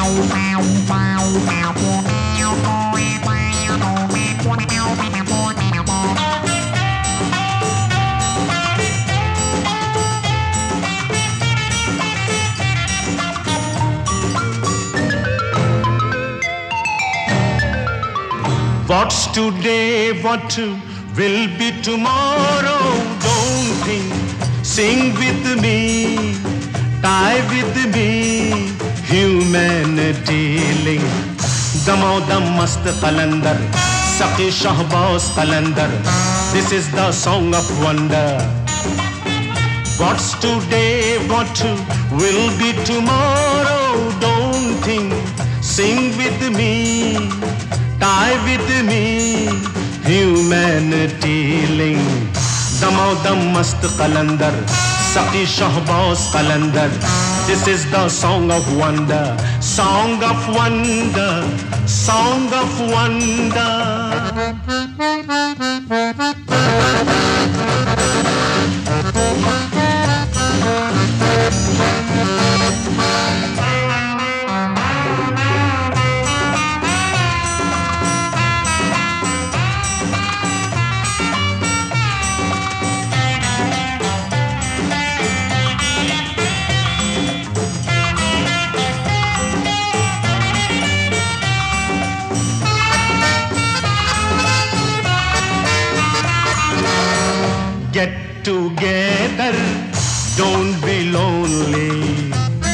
What's today, what will be tomorrow? Don't think, sing with me, die with me, humanity link. Damo dam mast qalandar, saqi shahbaz qalandar. This is the song of wonder. What's today, what will be tomorrow? Don't think, sing with me, die with me, humanity link. Damo dam mast qalandar, saqi shahbaz qalandar. This is the song of wonder, song of wonder, song of wonder. Get together, don't be lonely.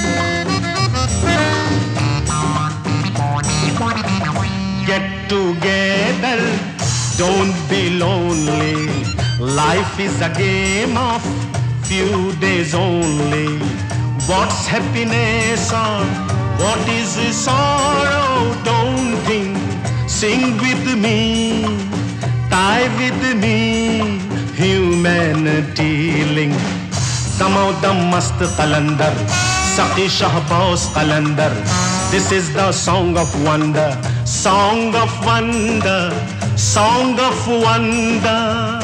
Get together, don't be lonely. Life is a game of few days only. What's happiness or what is sorrow? Don't think, sing with me, die with me, humanity link. Damo dam mast qalandar, saqi shahbaz qalandar. This is the song of wonder, song of wonder, song of wonder.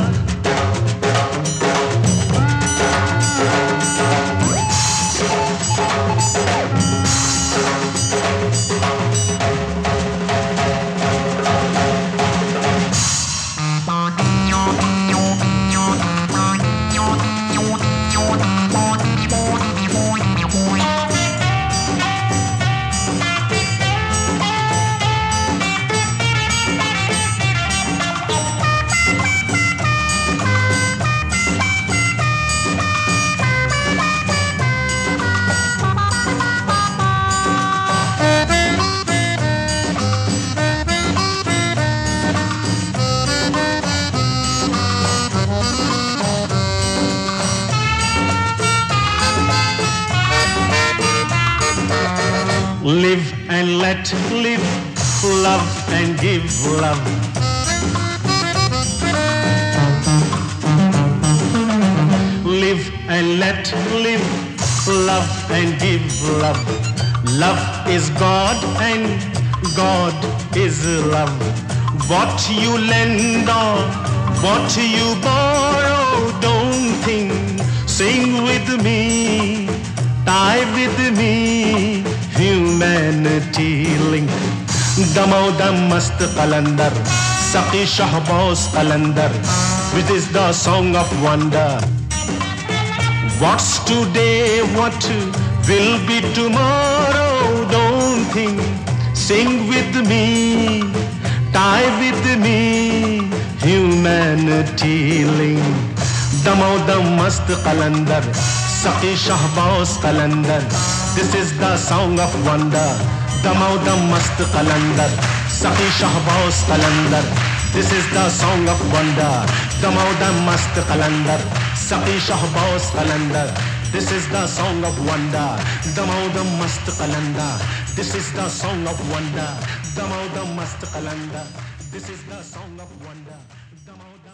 Live and let live, love and give love. Live and let live, love and give love. Love is God and God is love. What you lend or what you borrow, don't think, sing with me, die with me, humanity link. Damo dam mast qalandar, saqi shahbaz qalandar. Which is the song of wonder. What's today, what will be tomorrow? Don't think, sing with me, die with me, humanity link. Damo dam mast qalandar, saqi shahbaz qalandar. This is the song of wonder. Damo dam mast qalandar, saqi shahbaz qalandar. This is the song of wonder. Damo dam mast qalandar, saqi shahbaz qalandar. This is the song of wonder. Damo dam mast qalandar. This is the song of wonder. Damo dam mast qalandar. This is the song of wonder.